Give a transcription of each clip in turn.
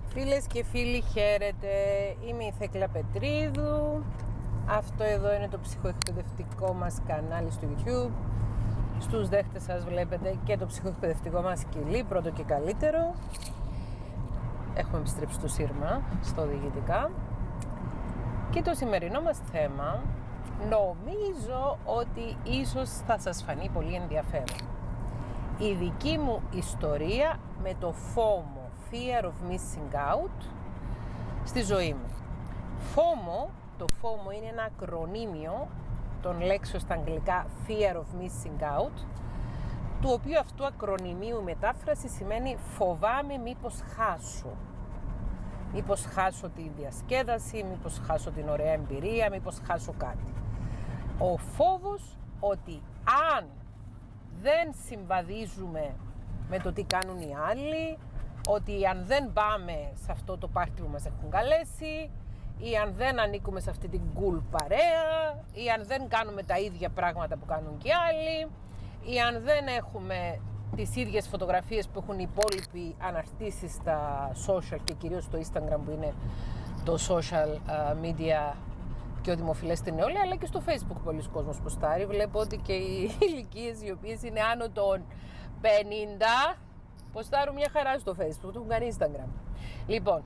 Φίλες και φίλοι, χαίρετε. Είμαι η Θέκλα Πετρίδου. Αυτό εδώ είναι το ψυχοεκπαιδευτικό μας κανάλι στο YouTube. Στους δέχτες σας βλέπετε και το ψυχοεκπαιδευτικό μας σκυλί, πρώτο και καλύτερο. Έχουμε επιστρέψει στο σύρμα, στο διηγητικά. Και το σημερινό μας θέμα νομίζω ότι ίσως θα σας φανεί πολύ ενδιαφέρον. Η δική μου ιστορία με το FOMO, Fear of Missing Out, στη ζωή μου. FOMO, το FOMO είναι ένα ακρονίμιο των λέξεων στα αγγλικά Fear of Missing Out, του οποίου αυτού ακρονιμίου μετάφραση σημαίνει φοβάμαι μήπως χάσω. Μήπως χάσω τη διασκέδαση, μήπως χάσω την ωραία εμπειρία, μήπως χάσω κάτι. Ο φόβος ότι αν δεν συμβαδίζουμε με το τι κάνουν οι άλλοι, ότι αν δεν πάμε σε αυτό το πάρτι που μας έχουν καλέσει, ή αν δεν ανήκουμε σε αυτή την cool παρέα, ή αν δεν κάνουμε τα ίδια πράγματα που κάνουν και οι άλλοι, ή αν δεν έχουμε τις ίδιες φωτογραφίες που έχουν οι υπόλοιποι αναρτήσει στα social και κυρίως στο Instagram που είναι το social media πιο δημοφιλές στην νεολαία, αλλά και στο Facebook πολλοί κόσμος ποστάρει. Βλέπω ότι και οι ηλικίες οι οποίες είναι άνω των 50 ποστάρουν μια χαρά στο Facebook, το έχουν κάνει Instagram. Λοιπόν,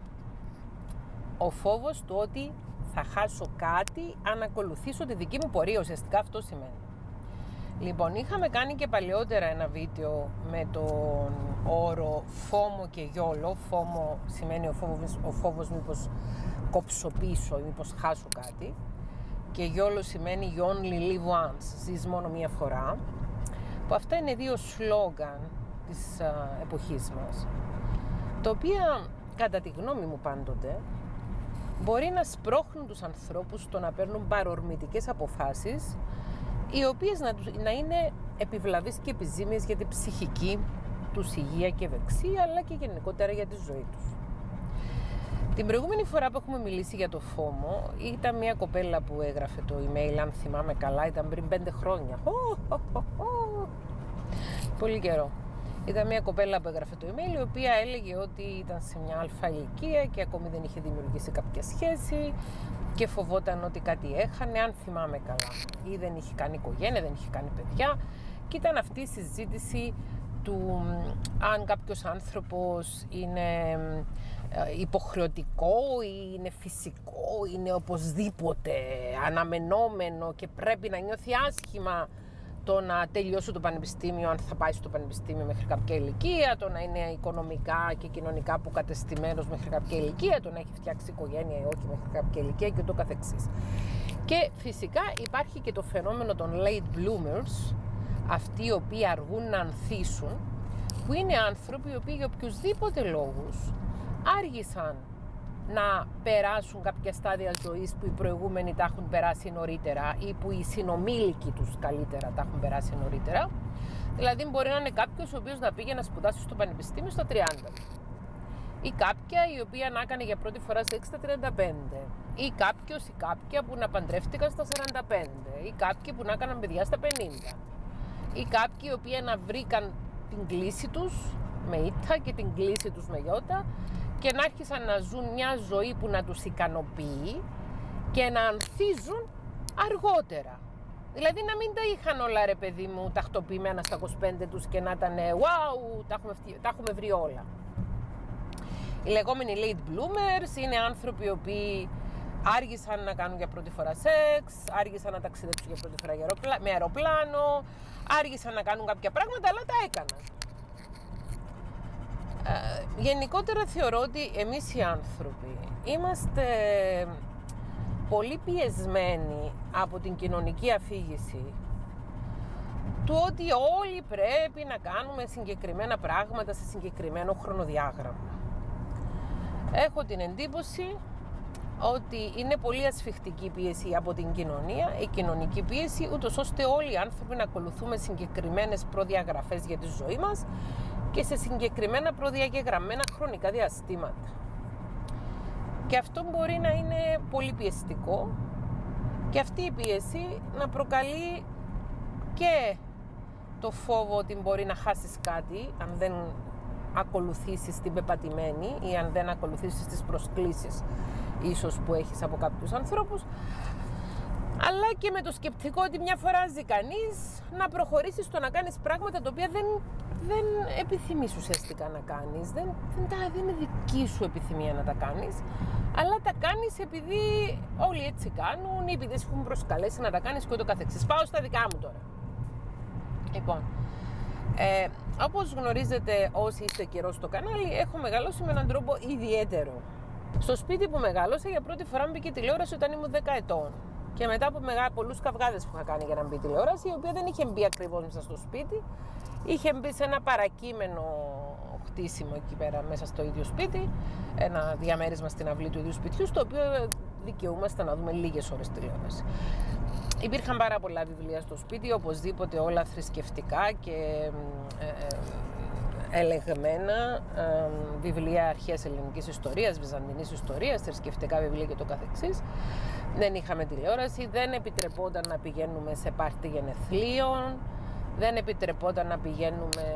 ο φόβος του ότι θα χάσω κάτι αν ακολουθήσω τη δική μου πορεία, ουσιαστικά αυτό σημαίνει. Λοιπόν, είχαμε κάνει και παλαιότερα ένα βίντεο με τον όρο FOMO και YOLO. FOMO σημαίνει ο φόβος μήπως κόψω πίσω ή μήπως χάσω κάτι. Και YOLO σημαίνει You only live once, ζεις μόνο μία φορά. Που αυτά είναι δύο σλόγγαν της εποχής μας, τα οποία κατά τη γνώμη μου πάντοτε μπορεί να σπρώχνουν τους ανθρώπους στο να παίρνουν παρορμητικές αποφάσεις, οι οποίες να είναι επιβλαβείς και επιζήμιες για την ψυχική τους υγεία και ευεξία, αλλά και γενικότερα για τη ζωή τους. Την προηγούμενη φορά που έχουμε μιλήσει για το FOMO, ήταν μια κοπέλα που έγραφε το email, αν θυμάμαι καλά, ήταν πριν 5 χρόνια. Πολύ καιρό. Ήταν μια κοπέλα που έγραφε το email, η οποία έλεγε ότι ήταν σε μια αλφα ηλικία και ακόμη δεν είχε δημιουργήσει κάποια σχέση και φοβόταν ότι κάτι έχανε, αν θυμάμαι καλά. Ή δεν είχε κάνει οικογένεια, δεν είχε κάνει παιδιά. Και ήταν αυτή η συζήτηση του αν κάποιος άνθρωπος είναι υποχρεωτικό ή είναι φυσικό, είναι οπωσδήποτε αναμενόμενο και πρέπει να νιώθει άσχημα το να τελειώσει το πανεπιστήμιο, αν θα πάει στο πανεπιστήμιο μέχρι κάποια ηλικία, το να είναι οικονομικά και κοινωνικά αποκατεστημένος μέχρι κάποια ηλικία, το να έχει φτιάξει οικογένεια ή όχι μέχρι κάποια ηλικία και το καθεξής. Και φυσικά υπάρχει και το φαινόμενο των late bloomers, αυτοί οι οποίοι αργούν να ανθίσουν, που είναι άνθρωποι οι οποίοι για οποιουσδήποτε λόγους άργησαν να περάσουν κάποια στάδια ζωής που οι προηγούμενοι τα έχουν περάσει νωρίτερα ή που οι συνομήλικοι τους καλύτερα τα έχουν περάσει νωρίτερα. Δηλαδή μπορεί να είναι κάποιος ο οποίος να πήγε να σπουδάσει στο πανεπιστήμιο στα 30 ή κάποια η οποία να έκανε για πρώτη φορά σεξ στα 35 ή κάποιος ή κάποια που να παντρεύτηκαν στα 45 ή κάποιοι που να έκαναν παιδιά στα 50 ή κάποιοι οι οποίοι να βρήκαν την κλίση τους με ήττα και την κλίση τους με γιώτα και να άρχισαν να ζουν μια ζωή που να τους ικανοποιεί και να ανθίζουν αργότερα. Δηλαδή να μην τα είχαν όλα, ρε παιδί μου, τακτοποιημένα στα 25 τους και να ήταν wow, τα έχουμε βρει όλα. Οι λεγόμενοι late bloomers είναι άνθρωποι οι οποίοι άργησαν να κάνουν για πρώτη φορά σεξ, άργησαν να ταξιδέψουν για πρώτη φορά με αεροπλάνο, άργησαν να κάνουν κάποια πράγματα, αλλά τα έκαναν. Γενικότερα θεωρώ ότι εμείς οι άνθρωποι είμαστε πολύ πιεσμένοι από την κοινωνική αφήγηση του ότι όλοι πρέπει να κάνουμε συγκεκριμένα πράγματα σε συγκεκριμένο χρονοδιάγραμμα. Έχω την εντύπωση ότι είναι πολύ ασφιχτική πίεση από την κοινωνία, η κοινωνική πίεση, ούτως ώστε όλοι οι άνθρωποι να ακολουθούμε συγκεκριμένες προδιαγραφές για τη ζωή μας και σε συγκεκριμένα προδιαγεγραμμένα χρονικά διαστήματα. Και αυτό μπορεί να είναι πολύ πιεστικό και αυτή η πίεση να προκαλεί και το φόβο ότι μπορεί να χάσεις κάτι αν δεν ακολουθήσεις την πεπατημένη ή αν δεν ακολουθήσεις τις προσκλήσεις ίσως που έχεις από κάποιους ανθρώπους, αλλά και με το σκεπτικό ότι μια φορά ζει κανείς, να προχωρήσεις στο να κάνεις πράγματα τα οποία δεν επιθυμείς ουσιαστικά να κάνεις, δεν είναι δική σου επιθυμία να τα κάνεις, αλλά τα κάνεις επειδή όλοι έτσι κάνουν ή επειδή έχουν προσκαλέσει να τα κάνεις και ούτω καθεξής. Πάω στα δικά μου τώρα. Λοιπόν, όπως γνωρίζετε όσοι είστε καιρό στο κανάλι, έχω μεγαλώσει με έναν τρόπο ιδιαίτερο. Στο σπίτι που μεγάλωσα για πρώτη φορά μπήκε τηλεόραση όταν ήμουν 10 ετών. Και μετά από πολλούς καυγάδες που είχα κάνει για να μπει τηλεόραση, η οποία δεν είχε μπει ακριβώς μέσα στο σπίτι, είχε μπει σε ένα παρακείμενο χτίσιμο εκεί πέρα μέσα στο ίδιο σπίτι, ένα διαμέρισμα στην αυλή του ίδιου σπιτιού, στο οποίο δικαιούμαστε να δούμε λίγες ώρες τηλεόραση. Υπήρχαν πάρα πολλά βιβλία στο σπίτι, οπωσδήποτε όλα θρησκευτικά και ελεγμένα, βιβλία αρχαίας ελληνικής ιστορίας, βυζαντινής ιστορίας, θρησκευτικά βιβλία και το καθεξής. Δεν είχαμε τηλεόραση, δεν επιτρεπόταν να πηγαίνουμε σε πάρτι γενεθλίων, δεν επιτρεπόταν να πηγαίνουμε,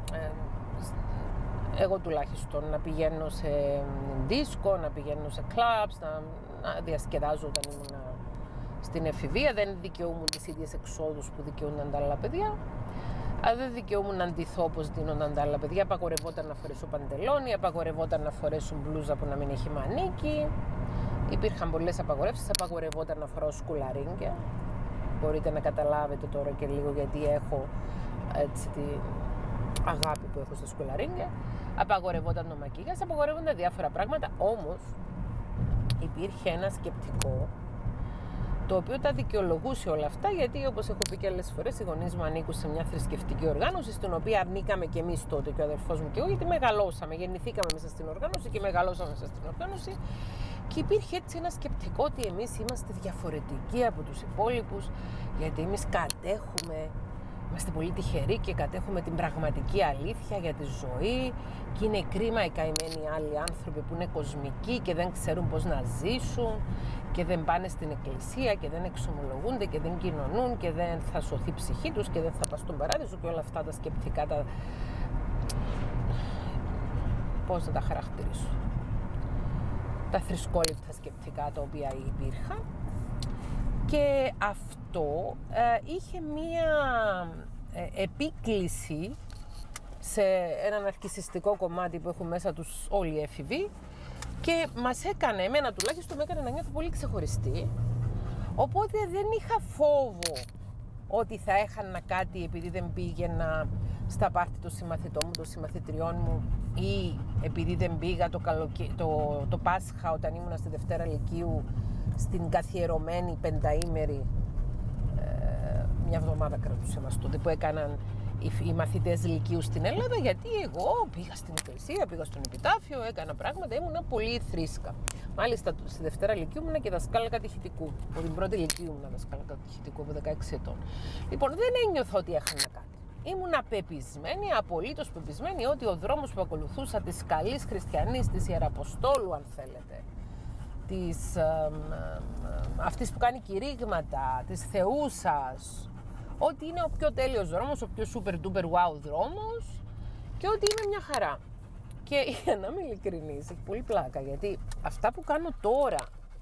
εγώ τουλάχιστον, να πηγαίνω σε δίσκο, να πηγαίνω σε κλαμπς, να διασκεδάζω όταν ήμουν στην εφηβεία. Δεν δικαιούμουν τις ίδιες εξόδους που δικαιούνταν τα άλλα παιδιά. Δεν δικαιούμουν να ντυθώ όπως ντύνονταν τα άλλα παιδιά. Απαγορευόταν να φορέσω παντελόνι, απαγορευόταν να φορέσουν μπλούζα που να μην έχει μανίκι. Υπήρχαν πολλές απαγορεύσεις, απαγορευόταν να φοράω σκουλαρίγκια. Μπορείτε να καταλάβετε τώρα και λίγο γιατί έχω έτσι την αγάπη που έχω στα σκουλαρίγκια. Απαγορευόταν το μακίγιας, απαγορεύονταν διάφορα πράγματα. Όμως υπήρχε ένα σκεπτικό το οποίο τα δικαιολογούσε όλα αυτά, γιατί όπως έχω πει και άλλες φορές, οι γονείς μου ανήκουν σε μια θρησκευτική οργάνωση, στην οποία αρνήκαμε και εμείς τότε και ο αδερφός μου και εγώ, γιατί μεγαλώσαμε, γεννηθήκαμε μέσα στην οργάνωση και μεγαλώσαμε μέσα στην οργάνωση. Και υπήρχε έτσι ένα σκεπτικό ότι εμείς είμαστε διαφορετικοί από τους υπόλοιπους, γιατί εμείς είμαστε πολύ τυχεροί και κατέχουμε την πραγματική αλήθεια για τη ζωή και είναι κρίμα οι καημένοι άλλοι άνθρωποι που είναι κοσμικοί και δεν ξέρουν πώς να ζήσουν και δεν πάνε στην εκκλησία και δεν εξομολογούνται και δεν κοινωνούν και δεν θα σωθεί η ψυχή τους και δεν θα πας στον παράδεισο και όλα αυτά τα σκεπτικά, πώς να τα χαρακτηρίσω, τα θρησκόληπτα σκεπτικά τα οποία υπήρχαν. Και αυτό είχε μία επίκληση σε έναν αρκισιστικό κομμάτι που έχουν μέσα τους όλοι οι έφηβοι και μας έκανε, εμένα τουλάχιστον με έκανε να νιώθω πολύ ξεχωριστή, οπότε δεν είχα φόβο ότι θα έχανα κάτι επειδή δεν πήγαινα στα πάρτι των συμμαθητών μου, των συμμαθητριών μου, ή επειδή δεν πήγα το Πάσχα όταν ήμουν στη Δευτέρα Λυκείου στην καθιερωμένη πενταήμερη, μια εβδομάδα κρατούσε μας τότε, που έκαναν οι μαθητές Λυκείου στην Ελλάδα, γιατί εγώ πήγα στην εκκλησία, πήγα στον επιτάφιο, έκανα πράγματα, ήμουνα πολύ θρήσκα. Μάλιστα στη Δευτέρα Λυκείου ήμουνα και δασκάλα κατηχητικού, από την πρώτη Λυκείου ήμουνα δασκάλα κατηχητικού από 16 ετών. Λοιπόν, δεν ένιωθα ότι έχανα κάτι. Ήμουνα πεπισμένη, απολύτως πεπισμένη, ότι ο δρόμος που ακολουθούσα της καλής χριστιανής, της Ιεραποστόλου αν θέλετε, αυτής που κάνει κηρύγματα, της θεούσας, ότι είναι ο πιο τέλειος δρόμος, ο πιο super duper wow δρόμος και ότι είναι μια χαρά. Και για να είμαι ειλικρινής, έχει πολύ πλάκα, γιατί αυτά που κάνω τώρα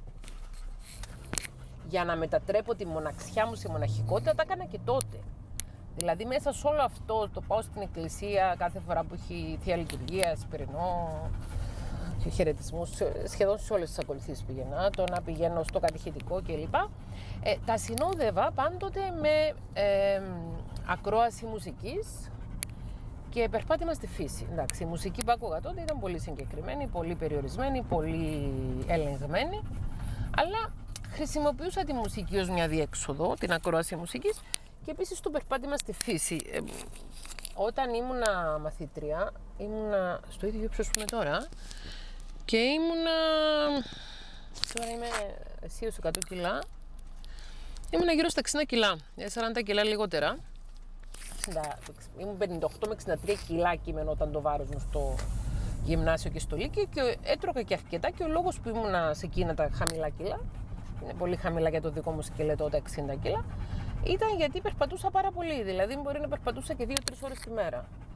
για να μετατρέπω τη μοναξιά μου σε μοναχικότητα τα έκανα και τότε. Δηλαδή μέσα σε όλο αυτό το πάω στην εκκλησία κάθε φορά που έχει θεία λειτουργία, σπυρινό, χαιρετισμούς, σχεδόν σε όλες τις ακολουθήσεις πήγαινα, το να πηγαίνω στο κατηχητικό κλπ. Τα συνόδευα πάντοτε με ακρόαση μουσικής και περπάτημα στη φύση. Εντάξει, η μουσική που άκουγα τότε ήταν πολύ συγκεκριμένη, πολύ περιορισμένη, πολύ ελεγμένη, αλλά χρησιμοποιούσα τη μουσική ως μια διέξοδο, την ακρόαση μουσικής και επίσης το περπάτημα στη φύση. Όταν ήμουνα μαθήτρια, ήμουνα στο ίδιο ύψος που είμαι τώρα και τώρα είμαι αισίως 100 κιλά, ήμουνα γύρω στα 60 κιλά, 40 κιλά λιγότερα. Ήμουν 58 με 63 κιλά κείμενο το βάρος μου στο γυμνάσιο και στο λύκειο και έτρωγα και αρκετά και ο λόγος που ήμουνα σε εκείνα τα χαμηλά κιλά, είναι πολύ χαμηλά για το δικό μου σκελετό τα 60 κιλά, ήταν γιατί περπατούσα πάρα πολύ, δηλαδή μπορεί να περπατούσα και 2-3 ώρες τη μέρα.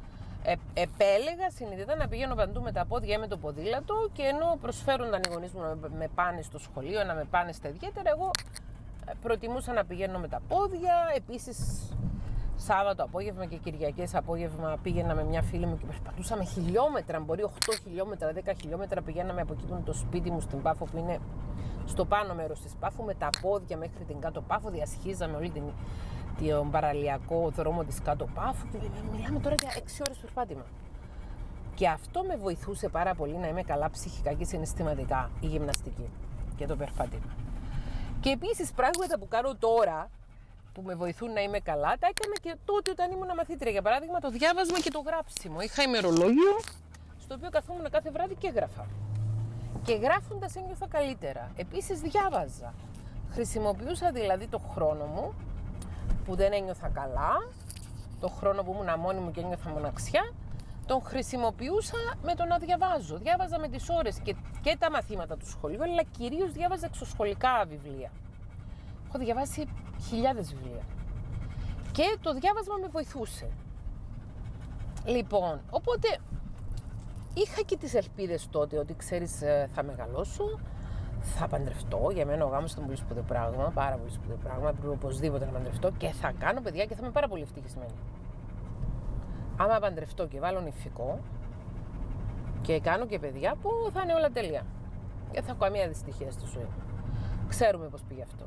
επέλεγα συνειδητά να πηγαίνω παντού με τα πόδια ή με το ποδήλατο, και ενώ προσφέρονταν οι γονείς μου να με πάνε στο σχολείο, να με πάνε στα ιδιαίτερα, εγώ προτιμούσα να πηγαίνω με τα πόδια. Επίσης, Σάββατο απόγευμα και Κυριακές απόγευμα πήγαινα με μια φίλη μου και περπατούσαμε χιλιόμετρα, μπορεί 8 χιλιόμετρα, 10 χιλιόμετρα, πηγαίναμε από εκεί που είναι το σπίτι μου στην Πάφο, που είναι στο πάνω μέρος της Πάφου, με τα πόδια μέχρι την κάτω Πάφο, διασχίζαμε όλη τον παραλιακό δρόμο της κάτω Πάφου και μιλάμε τώρα για 6 ώρες περπάτημα. Και αυτό με βοηθούσε πάρα πολύ να είμαι καλά ψυχικά και συναισθηματικά, η γυμναστική και το περπάτημα. Και επίσης πράγματα που κάνω τώρα, που με βοηθούν να είμαι καλά, τα έκανα και τότε όταν ήμουν μαθήτρια. Για παράδειγμα, το διάβασμα και το γράψιμο. Είχα ημερολόγιο, στο οποίο καθόμουν κάθε βράδυ και έγραφα. Και γράφοντας ένιωθα καλύτερα. Επίσης διάβαζα. Χρησιμοποιούσα δηλαδή το χρόνο μου, που δεν ένιωθα καλά, το χρόνο που ήμουν μόνη μου και ένιωθα μοναξιά, τον χρησιμοποιούσα με το να διαβάζω. Διάβαζα με τις ώρες και τα μαθήματα του σχολείου, αλλά κυρίως διάβαζα εξωσχολικά βιβλία. Έχω διαβάσει χιλιάδες βιβλία. Και το διάβασμα με βοηθούσε. Λοιπόν, οπότε είχα και τις ελπίδες τότε ότι ξέρεις, θα μεγαλώσω, θα παντρευτώ. Για μένα ο γάμος ήταν πολύ σπουδαίο πράγμα, πάρα πολύ σπουδαίο πράγμα. Πρέπει οπωσδήποτε να παντρευτώ και θα κάνω παιδιά και θα είμαι πάρα πολύ ευτυχισμένη. Άμα παντρευτώ και βάλω νηφικό και κάνω και παιδιά, που θα είναι όλα τέλεια. Και θα έχω καμία δυστυχία στη ζωή. Ξέρουμε πώς πήγε αυτό.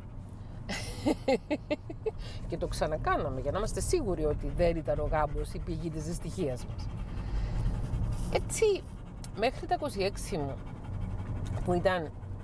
Και το ξανακάναμε για να είμαστε σίγουροι ότι δεν ήταν ο γάμπος η πηγή της δυστυχίας μας. Έτσι, μέχρι τα 26 μου, που ήταν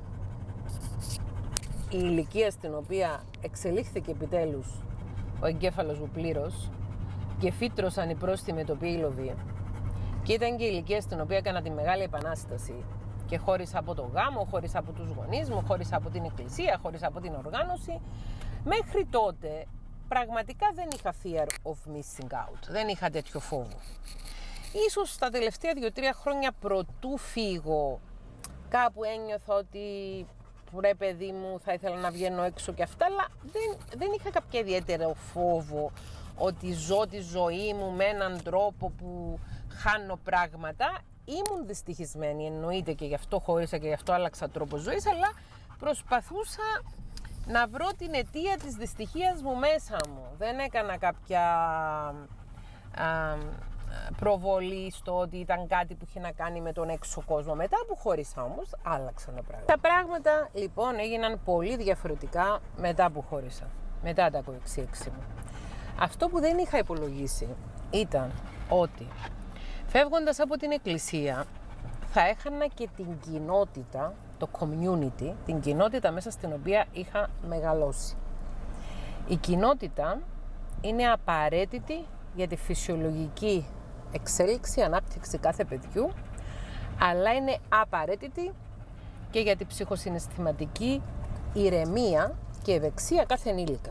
η ηλικία στην οποία εξελίχθηκε επιτέλους ο εγκέφαλος μου πλήρως και φύτρωσαν οι πρόστιμοι τοπίοι λοβοί, και ήταν και η ηλικία στην οποία έκανα τη μεγάλη επανάσταση και χώρισα από το γάμο, χώρισα από τους γονείς μου, χώρισα από την εκκλησία, χώρισα από την οργάνωση. Μέχρι τότε πραγματικά δεν είχα fear of missing out, δεν είχα τέτοιο φόβο. Ίσως τα τελευταία 2-3 χρόνια προτού φύγω, κάπου ένιωθα ότι ρε παιδί μου, θα ήθελα να βγαίνω έξω και αυτά, αλλά δεν είχα κάποιο ιδιαίτερο φόβο ότι ζω τη ζωή μου με έναν τρόπο που χάνω πράγματα. Ήμουν δυστυχισμένη, εννοείται, και γι' αυτό χώρισα και γι' αυτό άλλαξα τρόπο ζωής, αλλά προσπαθούσα να βρω την αιτία της δυστυχίας μου μέσα μου. Δεν έκανα κάποια προβολή στο ότι ήταν κάτι που είχε να κάνει με τον έξω κόσμο. Μετά που χώρισα όμως, άλλαξαν τα πράγματα. Τα πράγματα λοιπόν έγιναν πολύ διαφορετικά μετά που χώρισα, μετά τα 26 μου. Αυτό που δεν είχα υπολογίσει ήταν ότι φεύγοντας από την εκκλησία θα έχανα και την κοινότητα, το community, την κοινότητα μέσα στην οποία είχα μεγαλώσει. Η κοινότητα είναι απαραίτητη για τη φυσιολογική εξέλιξη, ανάπτυξη κάθε παιδιού, αλλά είναι απαραίτητη και για τη ψυχοσυναισθηματική ηρεμία και ευεξία κάθε ενήλικα.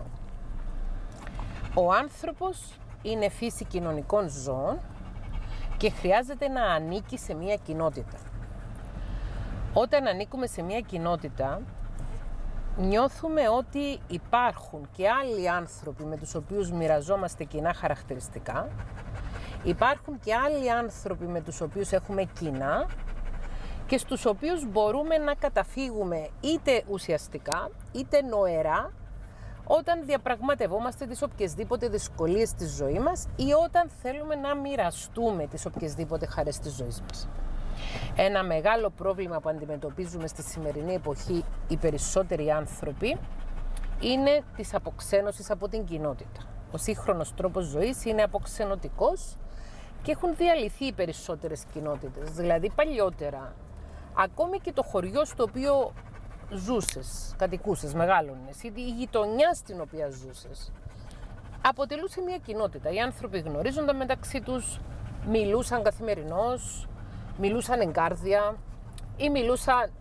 Ο άνθρωπος είναι φύση κοινωνικών ζώων και χρειάζεται να ανήκει σε μια κοινότητα. Όταν ανήκουμε σε μια κοινότητα, νιώθουμε ότι υπάρχουν και άλλοι άνθρωποι με τους οποίους μοιραζόμαστε κοινά χαρακτηριστικά, υπάρχουν και άλλοι άνθρωποι με τους οποίους έχουμε κοινά και στους οποίους μπορούμε να καταφύγουμε είτε ουσιαστικά είτε νοερά όταν διαπραγματευόμαστε τις οποιασδήποτε δυσκολίες της ζωής μας ή όταν θέλουμε να μοιραστούμε τις οποιασδήποτε χαρές της ζωής μας. Ένα μεγάλο πρόβλημα που αντιμετωπίζουμε στη σημερινή εποχή οι περισσότεροι άνθρωποι είναι της αποξένωσης από την κοινότητα. Ο σύγχρονος τρόπος ζωής είναι αποξενωτικός και έχουν διαλυθεί οι περισσότερες κοινότητες. Δηλαδή παλιότερα, ακόμη και το χωριό στο οποίο ζούσες, κατοικούσες, μεγάλωνες, ή η γειτονιά στην οποία ζούσες, αποτελούσε μια κοινότητα. Οι άνθρωποι γνωρίζονταν μεταξύ τους, μιλούσαν καθημερινώς, μιλούσαν εγκάρδια ή μιλούσαν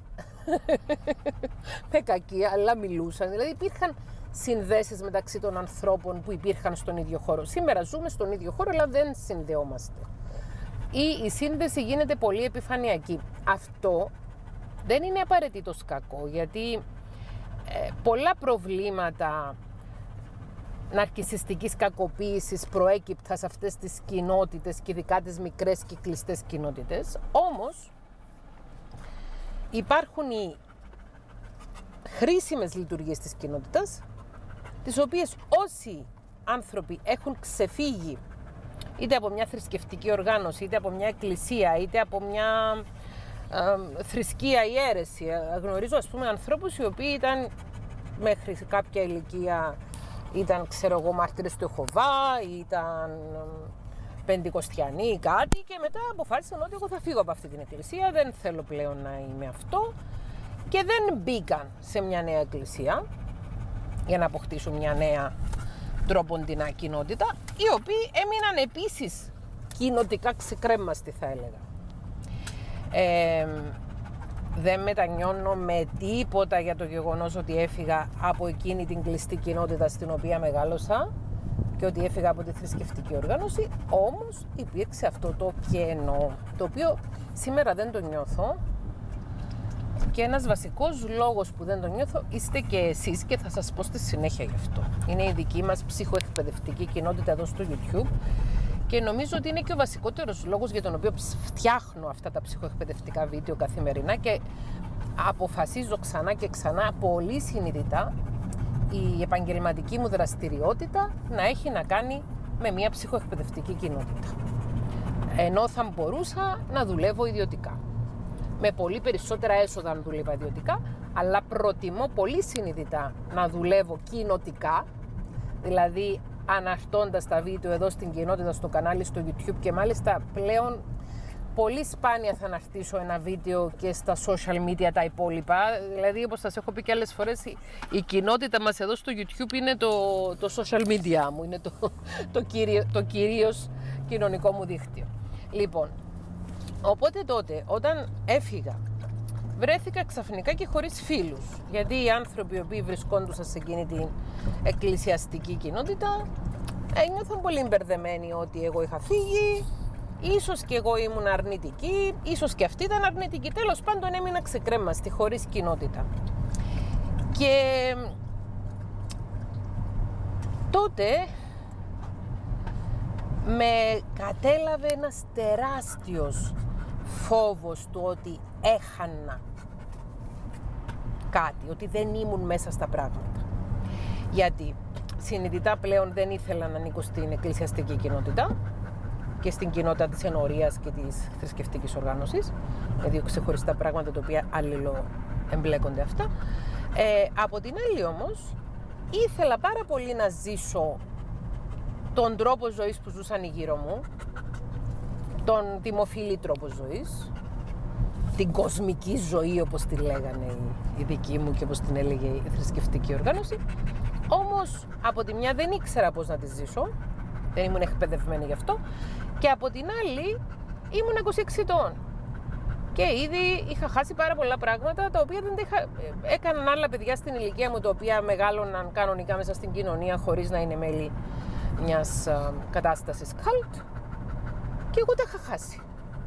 με κακία, αλλά μιλούσαν. Δηλαδή υπήρχαν συνδέσεις μεταξύ των ανθρώπων που υπήρχαν στον ίδιο χώρο. Σήμερα ζούμε στον ίδιο χώρο, αλλά δεν συνδεόμαστε. Ή η σύνδεση γίνεται πολύ επιφανειακή. Αυτό δεν είναι απαραίτητος κακό, γιατί πολλά προβλήματα ναρκισσιστικής κακοποίησης προέκυπτα σε αυτές τις κοινότητες και ειδικά τις μικρές και κλειστές κοινότητες. Όμως υπάρχουν οι χρήσιμες λειτουργίες της κοινότητας, τις οποίες όσοι άνθρωποι έχουν ξεφύγει είτε από μια θρησκευτική οργάνωση, είτε από μια εκκλησία, είτε από μια θρησκεία ή αίρεση. Γνωρίζω ας πούμε ανθρώπους οι οποίοι ήταν μέχρι κάποια ηλικία, ήταν ξέρω εγώ μάρτυρες του Ιεχωβά, ήταν πεντηκοστιανοί ή κάτι, και μετά αποφάσισαν ότι εγώ θα φύγω από αυτή την εκκλησία, δεν θέλω πλέον να είμαι αυτό, και δεν μπήκαν σε μια νέα εκκλησία για να αποκτήσουν μια νέα τρόποντινά κοινότητα, οι οποίοι έμειναν επίσης κοινοτικά ξεκρέμαστοι, θα έλεγα. Δεν μετανιώνω με τίποτα για το γεγονός ότι έφυγα από εκείνη την κλειστή κοινότητα στην οποία μεγάλωσα και ότι έφυγα από τη θρησκευτική οργάνωση, όμως υπήρξε αυτό το κενό, το οποίο σήμερα δεν το νιώθω, και ένας βασικός λόγος που δεν το νιώθω είστε και εσείς, και θα σας πω στη συνέχεια γι' αυτό. Είναι η δική μας ψυχοεκπαιδευτική κοινότητα εδώ στο YouTube, και νομίζω ότι είναι και ο βασικότερος λόγος για τον οποίο φτιάχνω αυτά τα ψυχοεκπαιδευτικά βίντεο καθημερινά και αποφασίζω ξανά και ξανά πολύ συνειδητά η επαγγελματική μου δραστηριότητα να έχει να κάνει με μια ψυχοεκπαιδευτική κοινότητα. Ενώ θα μπορούσα να δουλεύω ιδιωτικά, με πολύ περισσότερα έσοδα αν δούλευα ιδιωτικά, αλλά προτιμώ πολύ συνειδητά να δουλεύω κοινοτικά, δηλαδή αναρτώντας τα βίντεο εδώ στην κοινότητα, στο κανάλι, στο YouTube, και μάλιστα πλέον πολύ σπάνια θα αναρτήσω ένα βίντεο και στα social media τα υπόλοιπα. Δηλαδή, όπως σας έχω πει και άλλες φορές, η κοινότητα μας εδώ στο YouTube είναι το social media μου, είναι το κυρίως κοινωνικό μου δίκτυο. Λοιπόν, οπότε τότε όταν έφυγα βρέθηκα ξαφνικά και χωρίς φίλους, γιατί οι άνθρωποι οι οποίοι βρισκόντουσαν σε εκείνη την εκκλησιαστική κοινότητα ένιωθαν πολύ μπερδεμένοι ότι εγώ είχα φύγει, ίσως και εγώ ήμουν αρνητική, ίσως και αυτή ήταν αρνητική, τέλος πάντων έμεινα ξεκρέμαστη, χωρίς κοινότητα. Και τότε με κατέλαβε ένας τεράστιος φόβος του ότι έχανα κάτι, ότι δεν ήμουν μέσα στα πράγματα. Γιατί συνειδητά πλέον δεν ήθελα να ανήκω στην εκκλησιαστική κοινότητα και στην κοινότητα της ενορίας και της θρησκευτικής οργάνωσης, δύο ξεχωριστά πράγματα τα οποία αλληλοεμπλέκονται αυτά. Από την άλλη όμως ήθελα πάρα πολύ να ζήσω τον τρόπο ζωής που ζούσαν οι γύρω μου, τον δημοφιλή τρόπο ζωής, την κοσμική ζωή όπως τη λέγανε οι δικοί μου και όπως την έλεγε η θρησκευτική οργάνωση. Όμως από τη μια δεν ήξερα πώς να τη ζήσω, δεν ήμουν εκπαιδευμένη γι' αυτό, και από την άλλη ήμουν 26 ετών και ήδη είχα χάσει πάρα πολλά πράγματα τα οποία δεν έκαναν άλλα παιδιά στην ηλικία μου, τα οποία μεγάλωναν κανονικά μέσα στην κοινωνία χωρίς να είναι μέλη μιας κατάστασης cult, και εγώ τα είχα χάσει.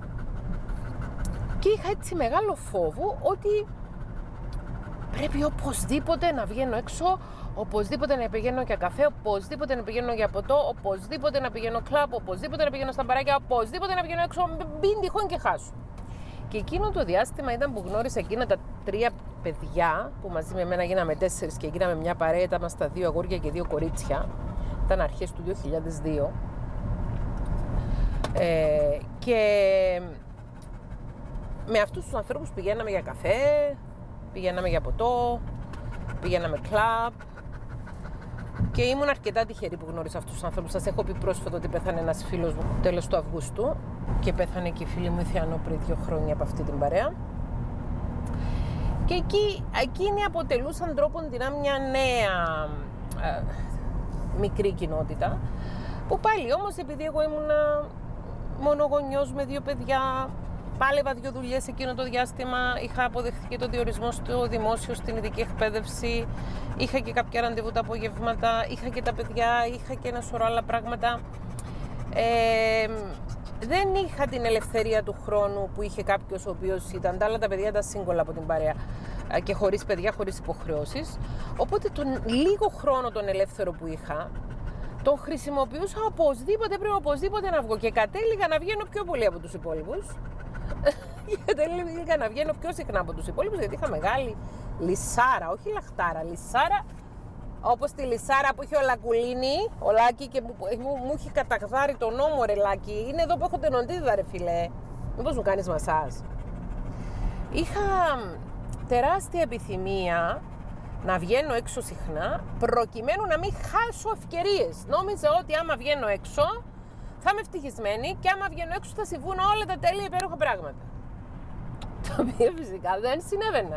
Και είχα έτσι μεγάλο φόβο ότι πρέπει οπωσδήποτε να βγαίνω έξω, οπωσδήποτε να πηγαίνω για καφέ, οπωσδήποτε να πηγαίνω για ποτό, οπωσδήποτε να πηγαίνω κλαμπ, οπωσδήποτε να πηγαίνω στα μπαράκια, οπωσδήποτε να πηγαίνω έξω, μπιν τυχόν και χάσω. Και εκείνο το διάστημα ήταν που γνώρισα εκείνα τα 3 παιδιά που μαζί με μένα γίναμε 4 και γίναμε μια παρέα, ήταν στα 2 αγόρια και 2 κορίτσια. Ήταν αρχές του 2002. Και με αυτούς τους ανθρώπους πηγαίναμε για καφέ, πηγαίναμε για ποτό, πηγαίναμε κλαμπ, και ήμουν αρκετά τυχερή που γνώρισα αυτούς τους ανθρώπους. Σας έχω πει πρόσφατα ότι πέθανε ένας φίλος μου τέλος του Αυγούστου και πέθανε και η φίλη μου η Θεανό πριν 2 χρόνια από αυτή την παρέα. Και εκείνοι αποτελούσαν τρόποντινά μια νέα μικρή κοινότητα, που πάλι όμως επειδή εγώ ήμουν μονογονιός με 2 παιδιά, πάλευα 2 δουλειές εκείνο το διάστημα, είχα αποδεχθεί και το διορισμό στο δημόσιο, στην ειδική εκπαίδευση, είχα και κάποια ραντεβού τα απογεύματα, είχα και τα παιδιά, είχα και ένα σωρό άλλα πράγματα. Δεν είχα την ελευθερία του χρόνου που είχε κάποιος ο οποίος ήταν, τα άλλα τα παιδιά ήταν single από την παρέα και χωρίς παιδιά, χωρίς υποχρεώσεις. Οπότε τον λίγο χρόνο τον ελεύθερο που είχα, τον χρησιμοποιούσα οπωσδήποτε, πρέπει οπωσδήποτε να βγω και κατέληγα να βγαίνω πιο πολύ από τους υπόλοιπους. Κατέληγα να βγαίνω πιο συχνά από τους υπόλοιπους, γιατί είχα μεγάλη λυσάρα, όχι λαχτάρα, λυσάρα, όπως τη λυσάρα που είχε ο Λακουλίνη, ο Λάκη, και μου είχε καταγδάρει τον νόμο, ρε Λάκη. Είναι εδώ που έχω την οντίδα, ρε φιλέ. Μήπως μου κάνεις μασάζ? Είχα τεράστια επιθυμία να βγαίνω έξω συχνά, προκειμένου να μην χάσω ευκαιρίες. Νόμιζα ότι άμα βγαίνω έξω θα είμαι ευτυχισμένη και άμα βγαίνω έξω θα συμβούν όλα τα τέλεια υπέροχα πράγματα. Το οποίο φυσικά δεν συνέβαινε.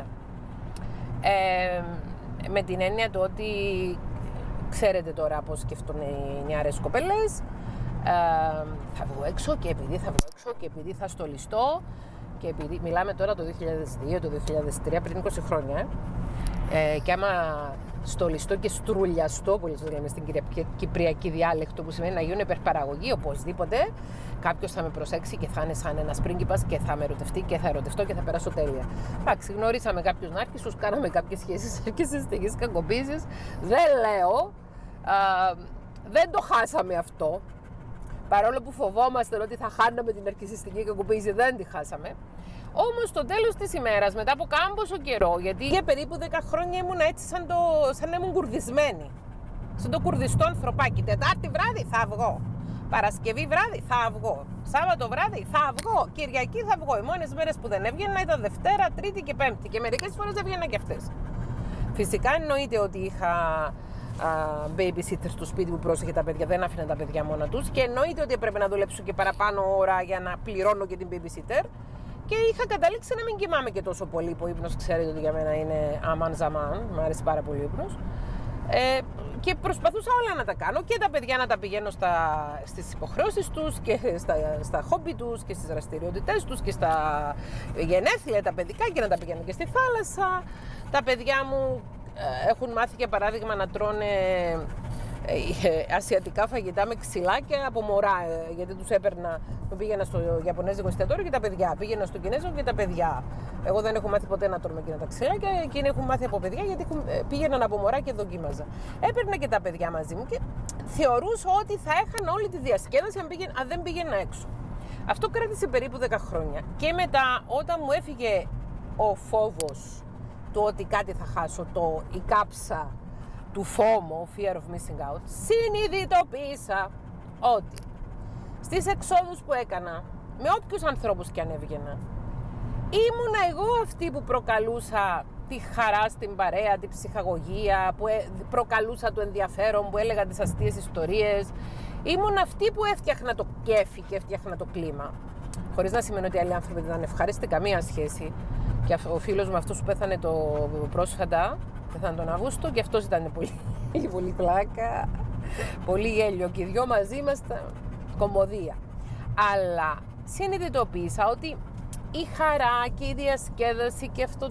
Με την έννοια του ότι ξέρετε τώρα πώς σκεφτούν οι νεαρές κοπέλες. Θα βγω έξω και επειδή θα βγω έξω και επειδή θα στολιστώ και επειδή μιλάμε τώρα το 2002, το 2003, πριν 20 χρόνια, και άμα στολιστώ και στρουλιαστώ, όπως το λέμε στην κυπριακή διάλεκτο, που σημαίνει να γίνουν υπερπαραγωγή, οπωσδήποτε κάποιος θα με προσέξει και θα είναι σαν ένας πρίγκιπας και θα με ερωτευτεί και θα ερωτευτώ και θα περάσω τέλεια. Εντάξει, γνωρίσαμε κάποιους νάρκισσους, κάναμε κάποιες σχέσεις και συστηγείς κακοποίησης. Δεν λέω, δεν το χάσαμε αυτό. Παρόλο που φοβόμαστε ότι θα χάναμε την ναρκισσιστική κακοποίηση, δεν τη χάσαμε. Όμως στο τέλος της ημέρας, μετά από κάμποσο καιρό, γιατί για περίπου 10 χρόνια ήμουν έτσι σαν να ήμουν κουρδισμένη. Σαν το κουρδιστό ανθρωπάκι. Τετάρτη βράδυ θα βγω. Παρασκευή βράδυ θα βγω. Σάββατο βράδυ θα βγω. Κυριακή θα βγω. Οι μόνες μέρες που δεν έβγαινα ήταν Δευτέρα, Τρίτη και Πέμπτη. Και μερικές φορές δεν έβγαινα και αυτές. Φυσικά εννοείται ότι είχα babysitter στο σπίτι που πρόσεχε τα παιδιά, δεν άφηνα τα παιδιά μόνα τους. Και εννοείται ότι έπρεπε να δουλέψω και παραπάνω ώρα για να πληρώνω και την babysitter. Και είχα καταλήξει να μην κοιμάμαι και τόσο πολύ, που ο ύπνος ξέρετε ότι για μένα είναι αμάν ζαμάν, μου αρέσει πάρα πολύ ο ύπνος. Και προσπαθούσα όλα να τα κάνω και τα παιδιά να τα πηγαίνω στις υποχρεώσεις τους και στα χόμπι τους και στις δραστηριότητες τους και στα γενέθλια τα παιδικά, και να τα πηγαίνω και στη θάλασσα. Τα παιδιά μου έχουν μάθει για παράδειγμα να τρώνε ασιατικά φαγητά με ξυλάκια από μωρά, γιατί τους έπαιρνα, πήγαινα στο Ιαπωνέζικο εστιατόριο και τα παιδιά, πήγαινα στο Κινέζικο και τα παιδιά. Εγώ δεν έχω μάθει ποτέ να τρώμε εκείνα τα ξυλάκια, εκείνοι έχουν μάθει από παιδιά, γιατί πήγαιναν από μωρά και δοκίμαζα. Έπαιρνα και τα παιδιά μαζί μου και θεωρούσα ότι θα έχανα όλη τη διασκέδαση αν δεν πήγαινα έξω. Αυτό κράτησε περίπου 10 χρόνια. Και μετά, όταν μου έφυγε ο φόβος του ότι κάτι θα χάσω, η κάψα του FOMO, Fear of Missing Out, συνειδητοποίησα ότι στις εξόδους που έκανα, με όποιους ανθρώπους και αν έβγαινα, ήμουνα εγώ αυτή που προκαλούσα τη χαρά στην παρέα, την ψυχαγωγία, που προκαλούσα το ενδιαφέρον, που έλεγα τις αστείες ιστορίες. Ήμουν αυτή που έφτιαχνα το κέφι και έφτιαχνα το κλίμα. Χωρίς να σημαίνει ότι άλλοι άνθρωποι δεν ήταν ευχάριστοι, καμία σχέση. Και ο φίλος μου αυτός που πέθανε πρόσφατα, πέθανε τον Αύγουστο, και αυτός ήταν πολύ πλάκα, πολύ γέλιο, και οι δυο μαζί ήμασταν κομμωδία. Αλλά συνειδητοποίησα ότι η χαρά και η διασκέδαση και αυτό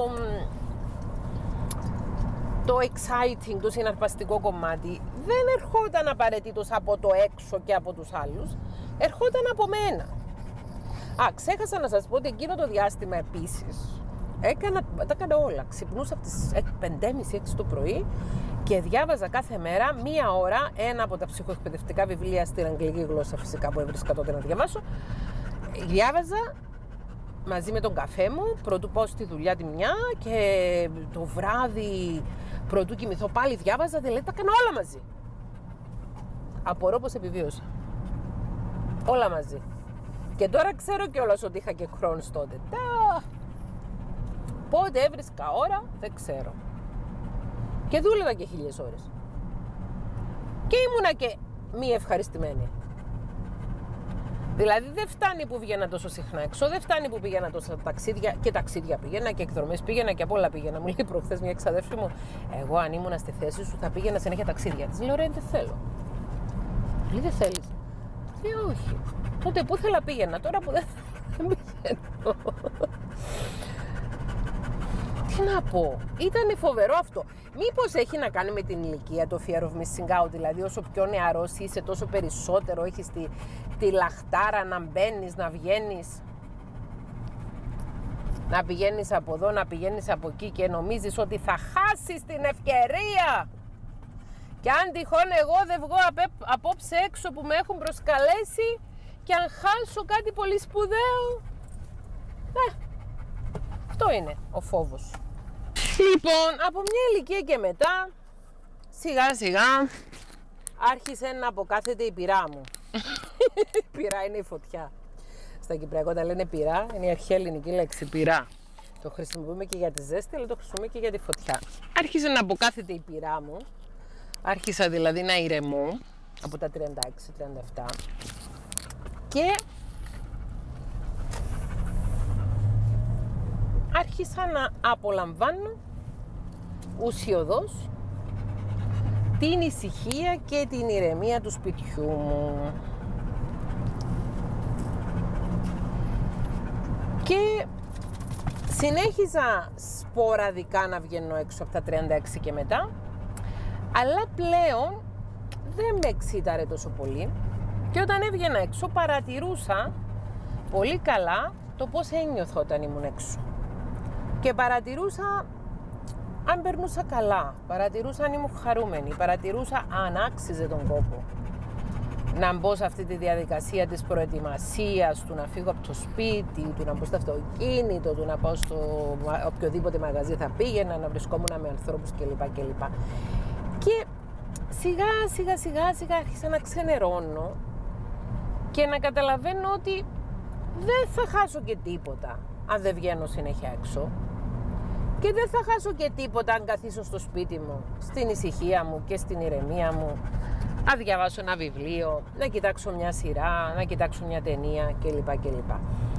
το exciting, το συναρπαστικό κομμάτι δεν ερχόταν απαραίτητος από το έξω και από τους άλλους, ερχόταν από μένα. Ξέχασα να σας πω ότι εκείνο το διάστημα επίσης τα έκανα όλα. Ξυπνούσα από τις 5:30-6 το πρωί και διάβαζα κάθε μέρα 1 ώρα ένα από τα ψυχοεκπαιδευτικά βιβλία στην αγγλική γλώσσα, φυσικά, που έβρισκα τότε να διαβάσω. Διάβαζα μαζί με τον καφέ μου, πρωτού πάω στη δουλειά τη μια, και το βράδυ πρωτού κοιμηθώ πάλι διάβαζα, δηλαδή τα έκανα όλα μαζί. Απορώ πως επιβίωσα. Όλα μαζί. Και τώρα ξέρω κιόλας ότι είχα και χρόνους τότε. Πότε έβρισκα ώρα, δεν ξέρω. Και δούλευα και 1000 ώρες. Και ήμουνα και μη ευχαριστημένη. Δηλαδή δεν φτάνει που βγαίνα τόσο συχνά έξω, δεν φτάνει που πήγαινα τόσα ταξίδια, και ταξίδια πήγαινα και εκδρομές πήγαινα και απ' όλα πήγαινα. Μου λέει προχθές μια εξαδέρφη μου, εγώ αν ήμουνα στη θέση σου θα πήγαινα συνέχεια ταξίδια. Της λέω, ρε, δεν θέλω. Λέει, δεν θέλεις? Όχι. Τότε που ήθελα πήγαινα, τώρα που δεν πηγαίνω. Τι να πω, ήταν φοβερό αυτό. Μήπως έχει να κάνει με την ηλικία, το fear of missing out, δηλαδή όσο πιο νεαρός είσαι τόσο περισσότερο έχεις τη λαχτάρα να μπαίνεις, να βγαίνεις, να πηγαίνεις από εδώ, να πηγαίνεις από εκεί, και νομίζεις ότι θα χάσεις την ευκαιρία Και αν τυχόν εγώ δεν βγω απόψε έξω που με έχουν προσκαλέσει και αν χάσω κάτι πολύ σπουδαίο, αυτό είναι ο φόβος. Λοιπόν, από μια ηλικία και μετά, σιγά σιγά άρχισε να αποκάθεται η πυρά μου. Η πυρά είναι η φωτιά. Στα κυπριακά όταν λένε πυρά, είναι η αρχαία ελληνική λέξη πυρά. Το χρησιμοποιούμε και για τη ζέστη, αλλά το χρησιμοποιούμε και για τη φωτιά. Άρχισε να αποκάθεται η πυρά μου. Άρχισα δηλαδή να ηρεμώ από τα 36-37 και άρχισα να απολαμβάνω ουσιωδώς την ησυχία και την ηρεμία του σπιτιού μου. Και συνέχιζα σποραδικά να βγαίνω έξω από τα 36 και μετά, αλλά πλέον δεν με εξήταρε τόσο πολύ και όταν έβγαινα έξω παρατηρούσα πολύ καλά το πώς ένιωθα όταν ήμουν έξω. Και παρατηρούσα αν περνούσα καλά, παρατηρούσα αν ήμουν χαρούμενη, παρατηρούσα αν άξιζε τον κόπο να μπω σε αυτή τη διαδικασία της προετοιμασίας, του να φύγω από το σπίτι, του να μπω στο αυτοκίνητο, του να πάω στο οποιοδήποτε μαγαζί θα πήγαινα, να βρισκόμουν με ανθρώπους κλπ. Και σιγά άρχισα να ξενερώνω και να καταλαβαίνω ότι δεν θα χάσω και τίποτα αν δεν βγαίνω συνέχεια έξω και δεν θα χάσω και τίποτα αν καθίσω στο σπίτι μου, στην ησυχία μου και στην ηρεμία μου, να διαβάσω ένα βιβλίο, να κοιτάξω μια σειρά, να κοιτάξω μια ταινία κλπ.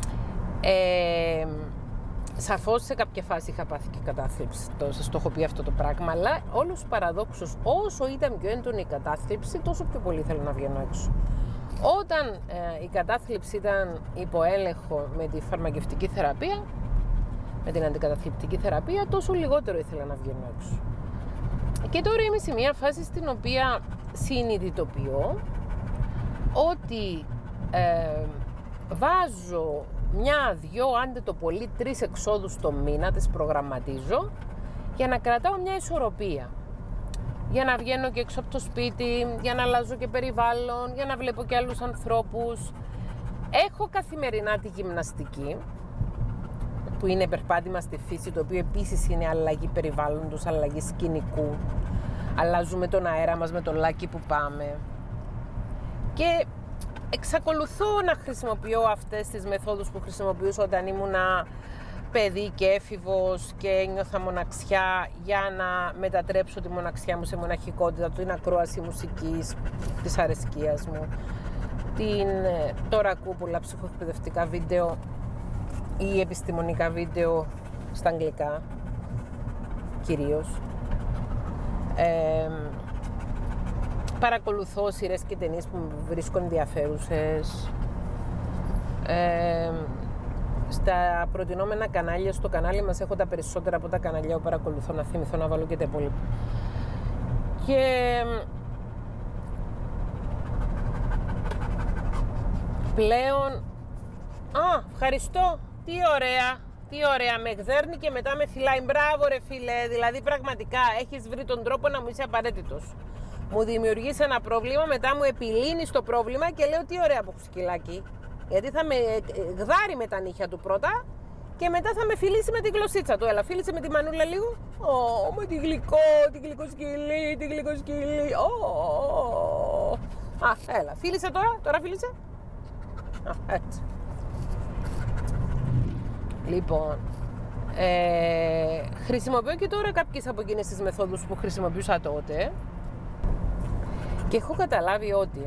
Σαφώς σε κάποια φάση είχα πάθει και κατάθλιψη, σας το έχω πει αυτό το πράγμα, αλλά όλους παραδόξως όσο ήταν πιο έντονη η κατάθλιψη, τόσο πιο πολύ ήθελα να βγαίνω έξω. Όταν η κατάθλιψη ήταν υπό έλεγχο με τη φαρμακευτική θεραπεία, με την αντικαταθλιπτική θεραπεία, τόσο λιγότερο ήθελα να βγαίνω έξω. Και τώρα είμαι σε μια φάση στην οποία συνειδητοποιώ ότι βάζω μια, δυο, άντε το πολύ 3 εξόδους το μήνα, τις προγραμματίζω για να κρατάω μια ισορροπία. Για να βγαίνω και έξω από το σπίτι, για να αλλάζω και περιβάλλον, για να βλέπω και άλλους ανθρώπους. Έχω καθημερινά τη γυμναστική, που είναι περπάτημα στη φύση, το οποίο επίσης είναι αλλαγή περιβάλλοντος, αλλαγή σκηνικού. Αλλάζουμε τον αέρα μας με το λάκι που πάμε. Και εξακολουθώ να χρησιμοποιώ αυτές τις μεθόδους που χρησιμοποιούσα όταν ήμουνα παιδί και έφηβος και ένιωθα μοναξιά, για να μετατρέψω τη μοναξιά μου σε μοναχικότητα, την ακρόαση μουσικής, της αρεσκίας μου. Τώρα ακούω πολλά ψυχοεκπαιδευτικά βίντεο ή επιστημονικά βίντεο στα αγγλικά κυρίως. Παρακολουθώ σειρές και ταινίες που με βρίσκω ενδιαφέρουσες. Στα προτινόμενα κανάλια, στο κανάλι μας έχω τα περισσότερα από τα κανάλια που παρακολουθώ, να θυμηθώ να βάλω και τα υπόλοιπα. Και πλέον, ευχαριστώ, τι ωραία, με γδέρνει και μετά με φυλάει. Μπράβο ρε φίλε, δηλαδή πραγματικά έχεις βρει τον τρόπο να μου είσαι απαραίτητος. Μου δημιουργείς ένα πρόβλημα, μετά μου επιλύνεις το πρόβλημα και λέω τι ωραία που έχω σκυλάκι. Γιατί θα με γδάρει με τα νύχια του πρώτα και μετά θα με φιλήσει με τη γλωσσίτσα του. Έλα, φίλησε με τη μανούλα λίγο. Με τη γλυκό σκυλί. Έλα, φίλησε τώρα φίλησε. Έτσι. Λοιπόν, χρησιμοποιώ και τώρα κάποιες από εκείνες τις μεθόδους που χρησιμοποιούσα τότε και έχω καταλάβει ότι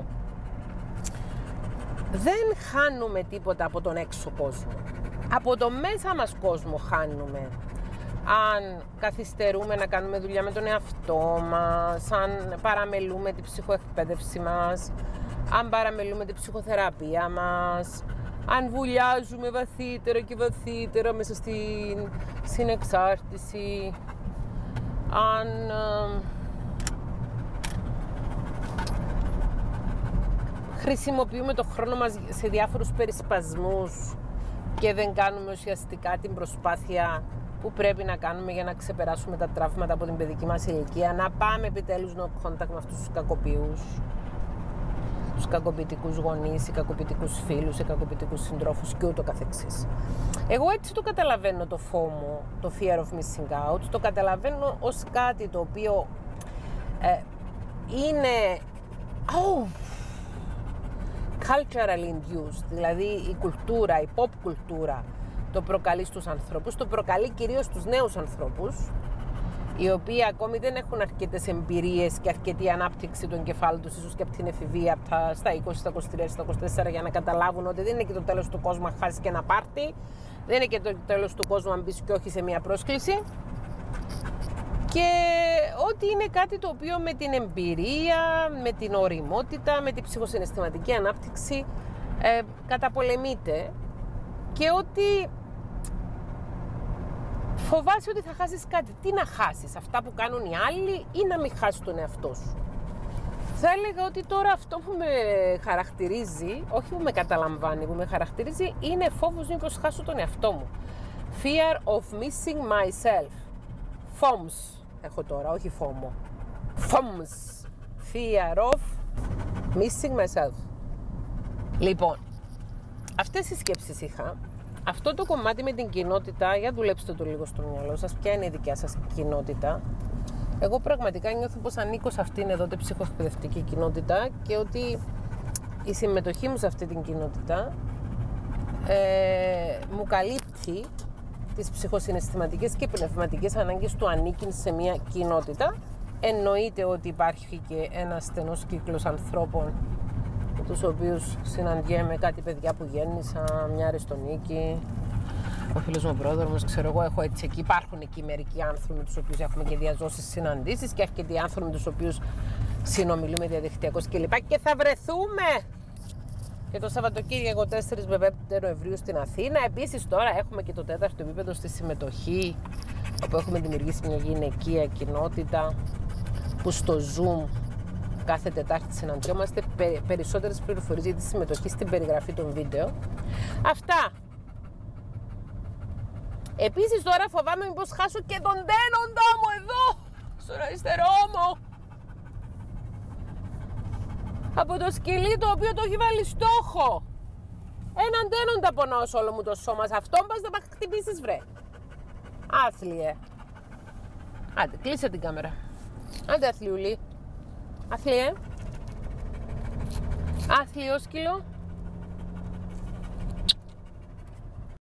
δεν χάνουμε τίποτα από τον έξω κόσμο. Από το μέσα μας κόσμο χάνουμε. Αν καθυστερούμε να κάνουμε δουλειά με τον εαυτό μας, αν παραμελούμε την ψυχοεκπαίδευση μας, αν παραμελούμε την ψυχοθεραπεία μας, αν βουλιάζουμε βαθύτερα και βαθύτερα μέσα στην συνεξάρτηση, αν χρησιμοποιούμε το χρόνο μας σε διάφορους περισπασμούς και δεν κάνουμε ουσιαστικά την προσπάθεια που πρέπει να κάνουμε για να ξεπεράσουμε τα τραύματα από την παιδική μας ηλικία, να πάμε επιτέλους no contact με αυτούς τους κακοποιούς, τους κακοποιητικούς γονείς, οι κακοποιητικούς φίλους, οι κακοποιητικούς συντρόφους και ούτω καθεξής. Εγώ έτσι το καταλαβαίνω το FOMO, το Fear of Missing Out, το καταλαβαίνω ως κάτι το οποίο είναι culturally induced, δηλαδή η κουλτούρα, η pop κουλτούρα το προκαλεί στους ανθρώπους, το προκαλεί κυρίως στους νέους ανθρώπους, οι οποίοι ακόμη δεν έχουν αρκετές εμπειρίες και αρκετή ανάπτυξη του εγκεφάλου τους, ίσως και από την εφηβεία, στα 20, στα 23, στα 24, για να καταλάβουν ότι δεν είναι και το τέλος του κόσμου αν χάσεις και ένα πάρτι, δεν είναι και το τέλος του κόσμου αν μπεις και όχι σε μια πρόσκληση, και ότι είναι κάτι το οποίο με την εμπειρία, με την ωριμότητα, με την ψυχοσυναισθηματική ανάπτυξη καταπολεμείται, και ότι φοβάσαι ότι θα χάσεις κάτι. Τι να χάσεις, αυτά που κάνουν οι άλλοι ή να μην χάσεις τον εαυτό σου? Θα έλεγα ότι τώρα αυτό που με χαρακτηρίζει, όχι που με καταλαμβάνει, που με χαρακτηρίζει, είναι φόβος μήπως χάσω τον εαυτό μου. Fear of missing myself. FOMS έχω τώρα, όχι FOMO. FOMS. Fear of missing myself. Λοιπόν, αυτές οι σκέψεις είχα. Αυτό το κομμάτι με την κοινότητα, για δουλέψτε το λίγο στο μυαλό σας, ποια είναι η δικιά σας κοινότητα. Εγώ πραγματικά νιώθω πως ανήκω σε αυτήν εδώ την ψυχοεκπαιδευτική κοινότητα, και ότι η συμμετοχή μου σε αυτή την κοινότητα μου καλύπτει τις ψυχοσυναισθηματικές και πνευματικές ανάγκες του ανήκειν σε μια κοινότητα. Εννοείται ότι υπάρχει και ένας στενός κύκλος ανθρώπων με τους οποίους συναντιέμαι, κάτι παιδιά που γέννησα, μια Αριστονίκη, ο φίλος μου πρόδρομος, ξέρω εγώ, έχω έτσι εκεί. Υπάρχουν εκεί μερικοί άνθρωποι με τους οποίους έχουμε και διαζώσεις συναντήσεις και αρκετοί άνθρωποι με τους οποίους συνομιλούμε διαδικτυακώς κλπ. Και θα βρεθούμε και το Σαββατοκύριακο 4 με 5 Νοεμβρίου στην Αθήνα. Επίσης τώρα έχουμε και το 4ο επίπεδο στη συμμετοχή, όπου έχουμε δημιουργήσει μια γυναικεία κοινότητα που στο Zoom κάθε Τετάρτη συναντιόμαστε. Περισσότερες πληροφορίες για τη συμμετοχή στην περιγραφή των βίντεο. Αυτά. Επίσης τώρα φοβάμαι μήπως χάσω και τον τένοντα μου εδώ, στον αριστερό μου. Από το σκυλί το οποίο το έχει βάλει στόχο. Έναν τένοντα πονάω σε όλο μου το σώμα. Σε αυτόν πας να πας χτυπήσεις, βρε. Άθλιε. Άντε, κλείσε την κάμερα. Άντε, αθλιούλη. Άθλιε. Άθλιο σκύλο.